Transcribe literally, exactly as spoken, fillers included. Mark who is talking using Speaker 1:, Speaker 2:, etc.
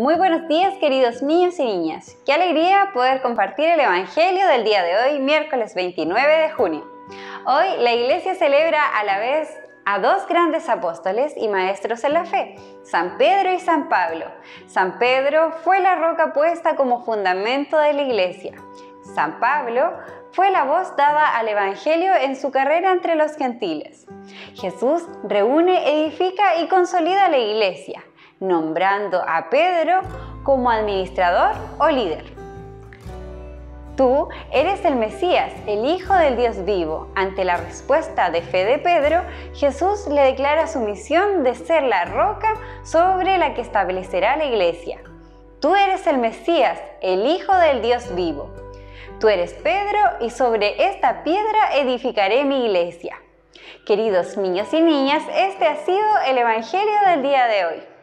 Speaker 1: Muy buenos días, queridos niños y niñas. Qué alegría poder compartir el Evangelio del día de hoy, miércoles veintinueve de junio. Hoy la Iglesia celebra a la vez a dos grandes apóstoles y maestros en la fe, San Pedro y San Pablo. San Pedro fue la roca puesta como fundamento de la Iglesia. San Pablo fue la voz dada al Evangelio en su carrera entre los gentiles. Jesús reúne, edifica y consolida la Iglesia, nombrando a Pedro como administrador o líder. Tú eres el Mesías, el Hijo del Dios vivo. Ante la respuesta de fe de Pedro, Jesús le declara su misión de ser la roca sobre la que establecerá la Iglesia. Tú eres el Mesías, el Hijo del Dios vivo. Tú eres Pedro y sobre esta piedra edificaré mi Iglesia. Queridos niños y niñas, este ha sido el Evangelio del día de hoy.